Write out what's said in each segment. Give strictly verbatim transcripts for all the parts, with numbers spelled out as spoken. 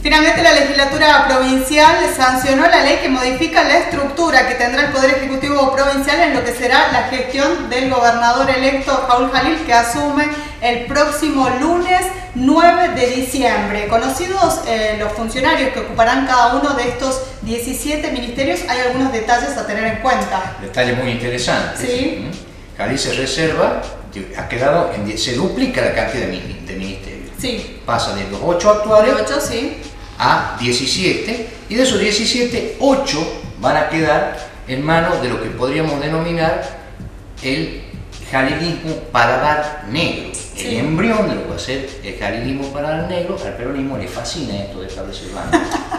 Finalmente, la legislatura provincial sancionó la ley que modifica la estructura que tendrá el Poder Ejecutivo Provincial en lo que será la gestión del gobernador electo Raúl Jalil, que asume el próximo lunes nueve de diciembre. Conocidos eh, los funcionarios que ocuparán cada uno de estos diecisiete ministerios, hay algunos detalles a tener en cuenta. Detalles muy interesantes. Sí. Jalil se reserva, ha quedado en, se duplica la cantidad de, de ministerios. Sí. Pasa de los ocho actuales de ocho, sí. a diecisiete, y de esos diecisiete, ocho van a quedar en manos de lo que podríamos denominar el jalilismo paladar negro. Sí. El embrión de lo que va a ser el jalilismo paladar negro. Al peronismo le fascina esto de establecer bandas.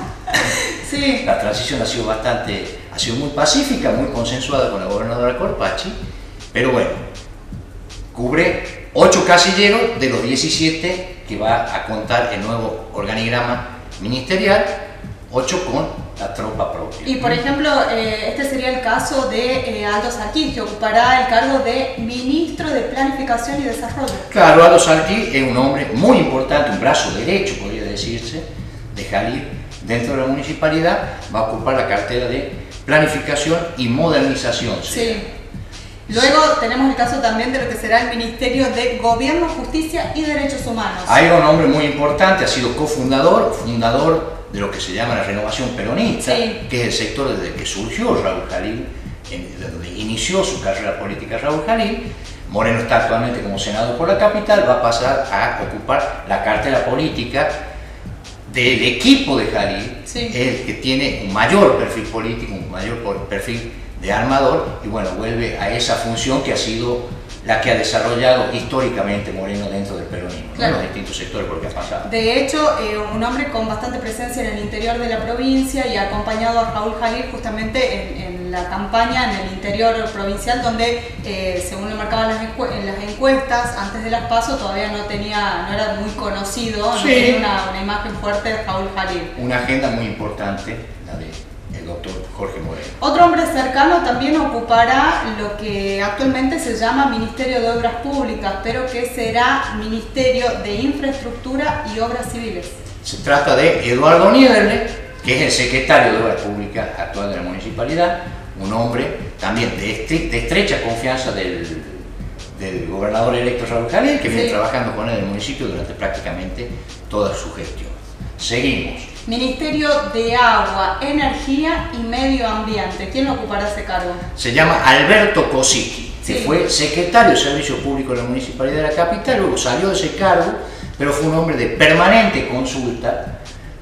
Sí. La transición ha sido bastante, ha sido muy pacífica, muy consensuada con la gobernadora Corpachi, pero bueno, cubre ocho casilleros de los diecisiete que va a contar el nuevo organigrama ministerial, ocho con la tropa propia. Y por ejemplo, eh, este sería el caso de eh, Aldo Sarquís, que ocupará el cargo de Ministro de Planificación y Desarrollo. Claro, Aldo Sarquís es un hombre muy importante, un brazo derecho, podría decirse, de Jalil dentro de la municipalidad. Va a ocupar la cartera de Planificación y Modernización. Sí. Luego tenemos el caso también de lo que será el Ministerio de Gobierno, Justicia y Derechos Humanos. Hay un hombre muy importante, ha sido cofundador, fundador de lo que se llama la renovación peronista, sí, que es el sector desde el que surgió Raúl Jalil, desde donde inició su carrera política Raúl Jalil. Moreno está actualmente como senador por la capital, va a pasar a ocupar la cartera política del equipo de Jalil, sí, el que tiene un mayor perfil político, un mayor perfil de armador, y bueno, vuelve a esa función que ha sido la que ha desarrollado históricamente Moreno dentro del peronismo, claro, ¿no? Los distintos sectores por lo que ha pasado. De hecho, eh, un hombre con bastante presencia en el interior de la provincia y ha acompañado a Raúl Jalil justamente en, en la campaña en el interior provincial, donde eh, según lo marcaban las, en las encuestas, antes de las PASO todavía no tenía, no era muy conocido, sí, no tenía una, una imagen fuerte de Raúl Jalil. Una agenda muy importante, la de el doctor Jorge Moreno. Otro hombre cercano también ocupará lo que actualmente se llama Ministerio de Obras Públicas, pero que será Ministerio de Infraestructura y Obras Civiles. Se trata de Eduardo Niederle, que es el secretario de Obras Públicas actual de la municipalidad, un hombre también de, de estrecha confianza del, del gobernador electo Raúl Jalil, que viene, sí, trabajando con él en el municipio durante prácticamente toda su gestión. Seguimos. Ministerio de Agua, Energía y Medio Ambiente. ¿Quién ocupará ese cargo? Se llama Alberto Kosicki, que, sí, fue secretario de Servicio Público de la Municipalidad de la capital, luego salió de ese cargo, pero fue un hombre de permanente consulta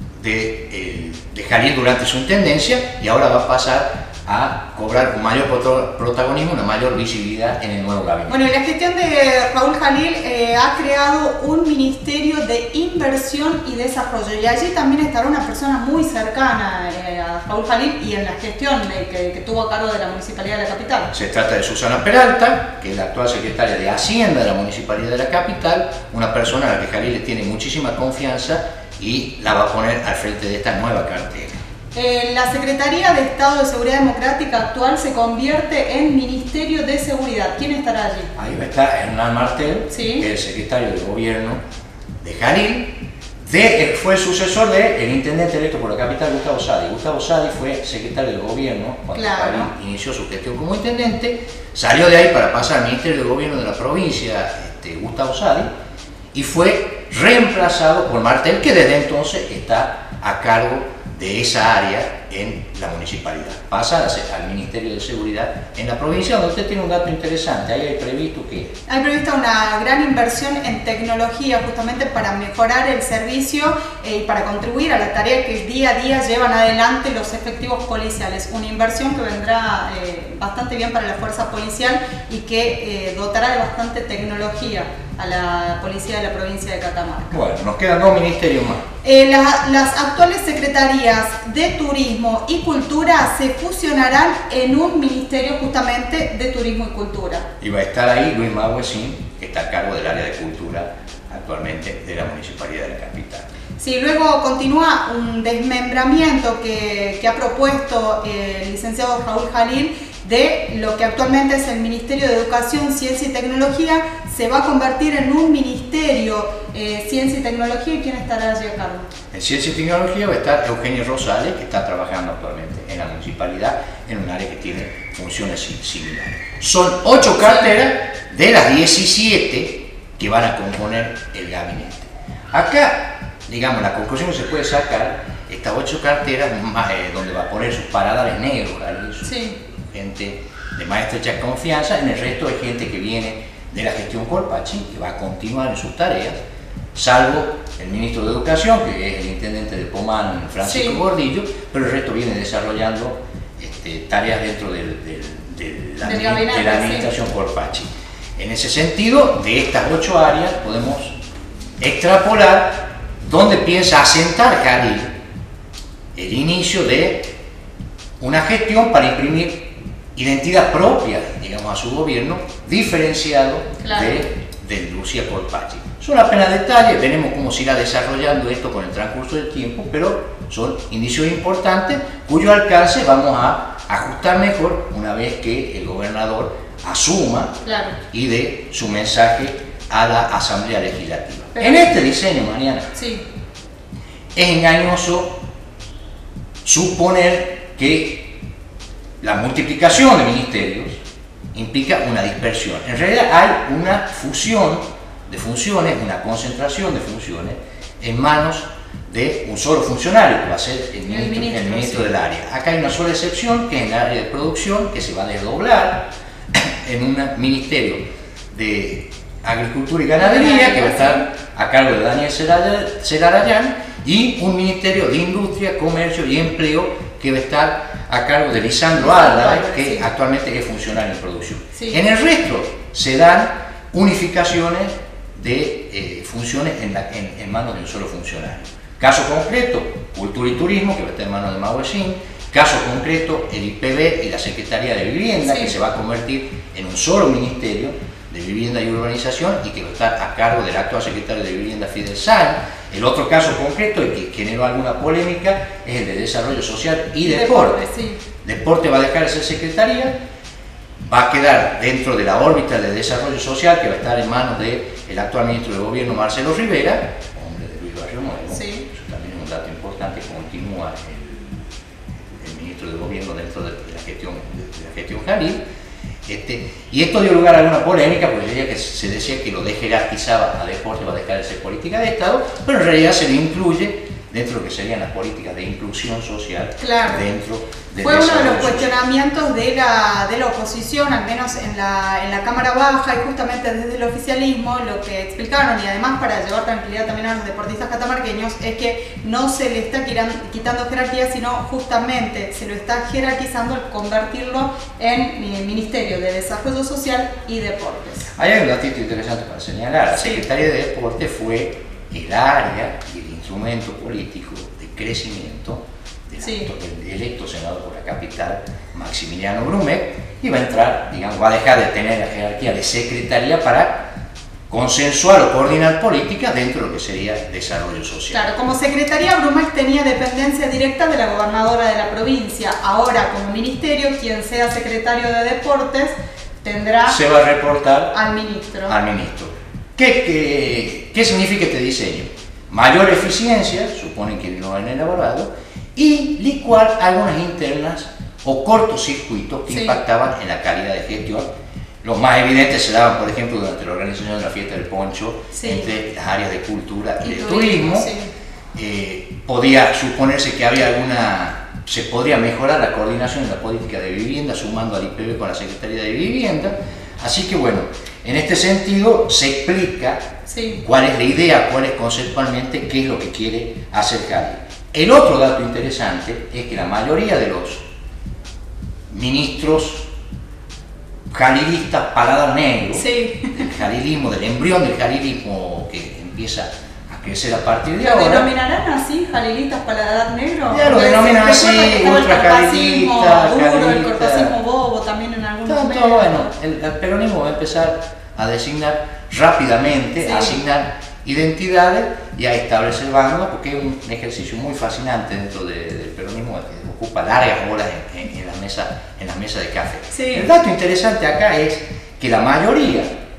de, eh, de Jalil durante su intendencia, y ahora va a pasar a cobrar un mayor protagonismo, una mayor visibilidad en el nuevo gabinete. Bueno, y la gestión de Raúl Jalil eh, ha creado un Ministerio de Inversión y Desarrollo, y allí también estará una persona muy cercana eh, a Raúl Jalil y en la gestión de, que, que tuvo a cargo de la Municipalidad de la capital. Se trata de Susana Peralta, que es la actual secretaria de Hacienda de la Municipalidad de la capital, una persona a la que Jalil le tiene muchísima confianza y la va a poner al frente de esta nueva cartera. Eh, la Secretaría de Estado de Seguridad Democrática actual se convierte en Ministerio de Seguridad. ¿Quién estará allí? Ahí va a estar Hernán Martel, ¿sí?, que es el secretario de Gobierno de Jalil, de, fue sucesor del intendente electo por la capital, Gustavo Sadi. Gustavo Sadi fue secretario de Gobierno cuando, claro, Jalil inició su gestión como intendente, salió de ahí para pasar al Ministerio de Gobierno de la provincia, este, Gustavo Sadi, y fue reemplazado por Martel, que desde entonces está a cargo de esa área en la municipalidad. Pasa al Ministerio de Seguridad en la provincia, donde usted tiene un dato interesante. Ahí hay previsto que... Hay prevista una gran inversión en tecnología justamente para mejorar el servicio eh, y para contribuir a la tarea que día a día llevan adelante los efectivos policiales. Una inversión que vendrá eh, bastante bien para la fuerza policial y que eh, dotará de bastante tecnología a la policía de la provincia de Catamarca. Bueno, nos quedan dos ministerios más. Eh, la, las actuales secretarías de Turismo y Cultura se fusionarán en un ministerio justamente de Turismo y Cultura. Y va a estar ahí Luis Mahuesín, que está a cargo del área de Cultura actualmente de la Municipalidad de la capital. Sí, luego continúa un desmembramiento que, que ha propuesto el licenciado Raúl Jalil de lo que actualmente es el Ministerio de Educación, Ciencia y Tecnología. Se va a convertir en un ministerio Ministerio eh, Ciencia y Tecnología, ¿quién estará allí a cargo? En Ciencia y Tecnología va a estar Eugenio Rosales, que está trabajando actualmente en la municipalidad, en un área que tiene funciones similares. Son ocho carteras de las diecisiete que van a componer el gabinete. Acá, digamos, la conclusión que se puede sacar, estas ocho carteras, eh, donde va a poner sus paradales negros, su sí. gente de más estrecha confianza, en el resto hay gente que viene de la gestión Colpacci, que va a continuar en sus tareas, salvo el ministro de Educación, que es el intendente de Pomán, Francisco sí. Gordillo, pero el resto viene desarrollando este, tareas dentro del, del, del, la, gabinete, de la administración sí. Colpacci. En ese sentido, de estas ocho áreas podemos extrapolar dónde piensa asentar Jalil el inicio de una gestión para imprimir identidad propia, digamos, a su gobierno, diferenciado claro. de, de Lucía Colpacci. Son apenas detalles, veremos cómo se irá desarrollando esto con el transcurso del tiempo, pero son indicios importantes cuyo alcance vamos a ajustar mejor una vez que el gobernador asuma claro. y dé su mensaje a la Asamblea Legislativa. Pero en este diseño, Mariana, sí. es engañoso suponer que la multiplicación de ministerios implica una dispersión. En realidad hay una fusión de funciones, una concentración de funciones en manos de un solo funcionario, que va a ser el ministro, el ministro, el ministro sí. del área. Acá hay una sola excepción, que es en el área de producción, que se va a desdoblar en un ministerio de Agricultura y Ganadería, que va a estar a cargo de Daniel Celarayán, y un ministerio de Industria, Comercio y Empleo, que va a estar a cargo de Lisandro Álvarez, que sí. actualmente es funcionario en producción. Sí. En el resto se dan unificaciones de eh, funciones en, la, en, en manos de un solo funcionario. Caso concreto, Cultura y Turismo, que va a estar en manos de Mauesín. Caso concreto, el I P B y la Secretaría de Vivienda, sí. que se va a convertir en un solo ministerio de Vivienda y Urbanización y que va a estar a cargo del actual secretario de Vivienda, Fidel Sáenz. El otro caso concreto, y que generó alguna polémica, es el de Desarrollo Social y Deporte. Deporte, sí. Deporte va a dejar de ser secretaría, va a quedar dentro de la órbita de Desarrollo Social, que va a estar en manos del actual ministro de Gobierno, Marcelo Rivera, hombre de Luis Barrio Nuevo. Sí. Eso también es un dato importante, continúa el, el ministro de Gobierno dentro de la gestión, de la gestión Jalil. Este, y esto dio lugar a alguna polémica, porque decía que se decía que lo jerarquizaba a deporte, va a dejar de ser política de Estado, pero en realidad se lo incluye dentro de lo que serían las políticas de inclusión social claro. dentro del Fue uno de los cuestionamientos de la, de la oposición, al menos en la, en la Cámara Baja, y justamente desde el oficialismo lo que explicaron, y además para llevar tranquilidad también a los deportistas catamarqueños, es que no se le está quitando jerarquía, sino justamente se lo está jerarquizando al convertirlo en el Ministerio de Desarrollo Social y Deportes. Hay un datito interesante para señalar. La Secretaría de Deporte fue el área y el instrumento político de crecimiento del sí. electo senador por la capital, Maximiliano Grumet, y va a entrar, digamos, va a dejar de tener la jerarquía de secretaría para consensuar o coordinar políticas dentro de lo que sería desarrollo social. Claro, como secretaría, Grumet tenía dependencia directa de la gobernadora de la provincia. Ahora, como ministerio, quien sea secretario de Deportes tendrá... Se va a reportar al ministro. Al ministro. ¿Qué, qué, qué significa este diseño? Mayor eficiencia, suponen que lo han elaborado, y licuar algunas internas o cortocircuitos que sí. impactaban en la calidad de gestión. Los más evidentes se daban, por ejemplo, durante la organización de la fiesta del poncho, sí. entre las áreas de cultura y, y de turismo. turismo. Sí. Eh, podía suponerse que había alguna, se podría mejorar la coordinación de la política de vivienda, sumando al I P B con la Secretaría de Vivienda. Así que bueno, en este sentido se explica sí. cuál es la idea, cuál es conceptualmente, qué es lo que quiere hacer Jalil. El otro dato interesante es que la mayoría de los ministros jalilistas paladar negro, sí. del jalilismo, del embrión del jalilismo que empieza a crecer a partir de ¿Lo ahora. ¿Lo denominarán así, jalilistas paladar negro? Ya lo denominan así, ultra jalilista, el cortacismo bobo también en algunos Tanto, medios. Bueno, el, el peronismo va a empezar a designar rápidamente, sí. a asignar identidades y a establecer bandos, porque es un ejercicio muy fascinante dentro de, del peronismo que ocupa largas horas en, en, en, la mesa, en la mesa de café. Sí. El dato interesante acá es que la mayoría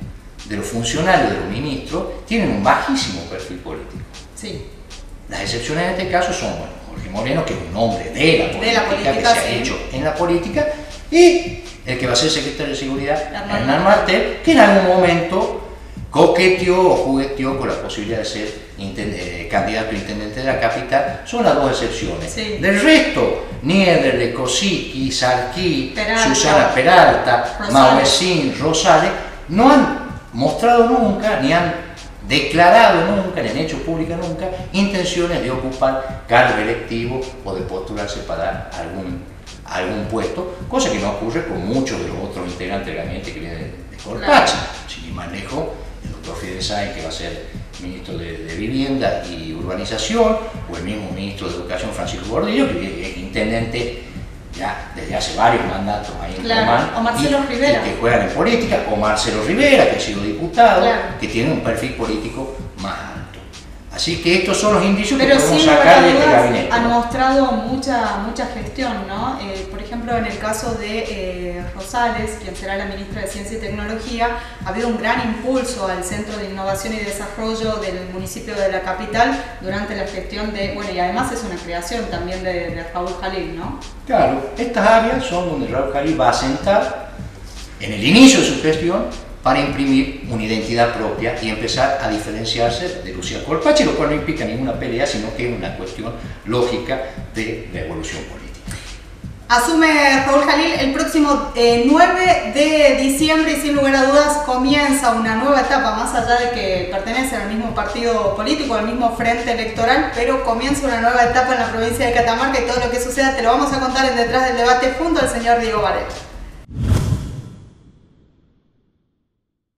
de los funcionarios, de los ministros, tienen un bajísimo perfil político. Sí. Las excepciones en este caso son, bueno, Jorge Moreno, que es un hombre de la política, de la política que se ha sí. hecho en la política, y el que va a ser secretario de Seguridad, Hernán, Hernán Martel, que en algún momento coqueteó o jugueteó con la posibilidad de ser eh, candidato a intendente de la capital. Son las dos excepciones. Sí. Del resto, Nieder, Kosicki, Sarquí, Peralta, Susana Peralta, Mauesín, Rosales, no han mostrado nunca, ni han declarado nunca, ni han hecho pública nunca, intenciones de ocupar cargo electivo o de postularse para algún, algún puesto, cosa que no ocurre con muchos de los otros integrantes del gabinete que vienen de, de Corpache. Sin ir más lejos, el doctor Fidel Sáenz, que va a ser ministro de, de Vivienda y Urbanización, o el mismo ministro de Educación, Francisco Gordillo, que es intendente ya desde hace varios mandatos ahí en claro. Tucumán, o Marcelo y, Rivera, y que juegan en política, o Marcelo Rivera, que ha sido diputado, claro. que tiene un perfil político más alto. Así que estos son los indicios pero que podemos sin sacar de este dudas gabinete. Han mostrado mucha, mucha gestión, ¿no? Eh, por ejemplo, en el caso de eh, Rosales, quien será la ministra de Ciencia y Tecnología, ha habido un gran impulso al Centro de Innovación y Desarrollo del municipio de la capital durante la gestión de, bueno, y además es una creación también de, de Raúl Jalil, ¿no? Claro, estas áreas son donde Raúl Jalil va a sentar en el inicio de su gestión para imprimir una identidad propia y empezar a diferenciarse de Lucía Corpache, lo cual no implica ninguna pelea, sino que es una cuestión lógica de la evolución política. Asume Raúl Jalil el próximo eh, nueve de diciembre y sin lugar a dudas comienza una nueva etapa, más allá de que pertenece al mismo partido político, al mismo frente electoral, pero comienza una nueva etapa en la provincia de Catamarca y todo lo que suceda te lo vamos a contar en Detrás del Debate junto al señor Diego Varela.